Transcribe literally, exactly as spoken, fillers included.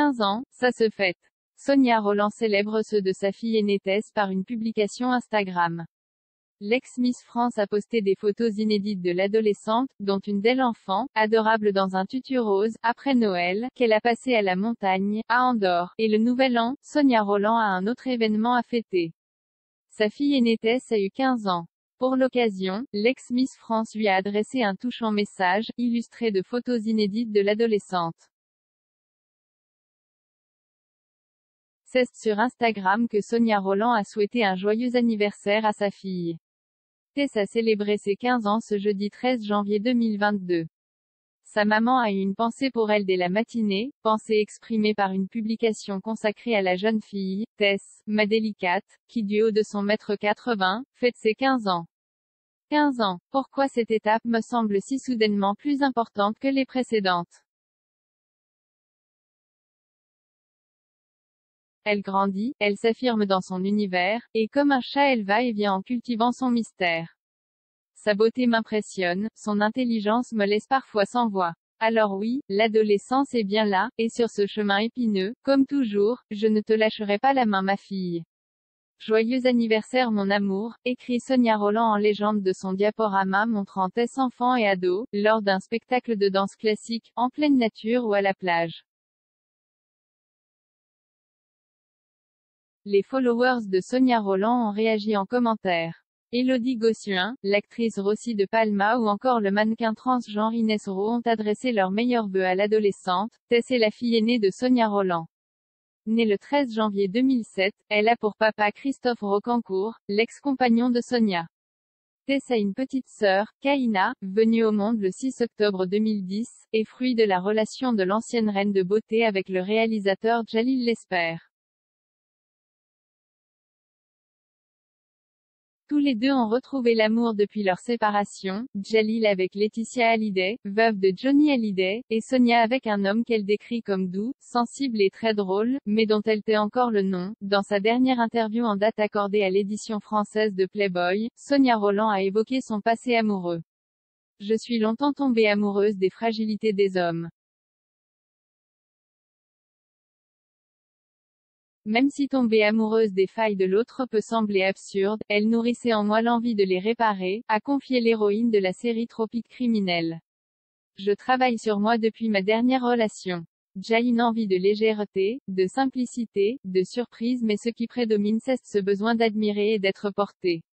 quinze ans, ça se fête. Sonia Rolland célèbre ceux de sa fille aînée Tess par une publication Instagram. L'ex-Miss France a posté des photos inédites de l'adolescente, dont une d'elle enfant, adorable dans un tutu rose, après Noël, qu'elle a passé à la montagne, à Andorre, et le Nouvel An. Sonia Rolland a un autre événement à fêter. Sa fille aînée Tess a eu quinze ans. Pour l'occasion, l'ex-Miss France lui a adressé un touchant message, illustré de photos inédites de l'adolescente. C'est sur Instagram que Sonia Rolland a souhaité un joyeux anniversaire à sa fille. Tess a célébré ses quinze ans ce jeudi treize janvier deux mille vingt-deux. Sa maman a eu une pensée pour elle dès la matinée, pensée exprimée par une publication consacrée à la jeune fille, Tess, ma délicate, qui du haut de son mètre quatre-vingts, fête ses quinze ans. quinze ans. Pourquoi cette étape me semble si soudainement plus importante que les précédentes? Elle grandit, elle s'affirme dans son univers, et comme un chat elle va et vient en cultivant son mystère. Sa beauté m'impressionne, son intelligence me laisse parfois sans voix. Alors oui, l'adolescence est bien là, et sur ce chemin épineux, comme toujours, je ne te lâcherai pas la main ma fille. Joyeux anniversaire mon amour, écrit Sonia Rolland en légende de son diaporama montrant Tess enfant et ado, lors d'un spectacle de danse classique, en pleine nature ou à la plage. Les followers de Sonia Rolland ont réagi en commentaire. Élodie Gossuin, l'actrice Rossi de Palma ou encore le mannequin transgenre Inès Rowe ont adressé leurs meilleurs vœux à l'adolescente. Tess est la fille aînée de Sonia Rolland. Née le treize janvier deux mille sept, elle a pour papa Christophe Rocancourt, l'ex-compagnon de Sonia. Tess a une petite sœur, Kaina, venue au monde le six octobre deux mille dix, et fruit de la relation de l'ancienne reine de beauté avec le réalisateur Djalil Lesper. Tous les deux ont retrouvé l'amour depuis leur séparation, Djalil avec Laetitia Hallyday, veuve de Johnny Hallyday, et Sonia avec un homme qu'elle décrit comme doux, sensible et très drôle, mais dont elle tait encore le nom. Dans sa dernière interview en date accordée à l'édition française de Playboy, Sonia Rolland a évoqué son passé amoureux. Je suis longtemps tombée amoureuse des fragilités des hommes. Même si tomber amoureuse des failles de l'autre peut sembler absurde, elle nourrissait en moi l'envie de les réparer, a confié l'héroïne de la série Tropique criminel. Je travaille sur moi depuis ma dernière relation. J'ai une envie de légèreté, de simplicité, de surprise mais ce qui prédomine c'est ce besoin d'admirer et d'être porté.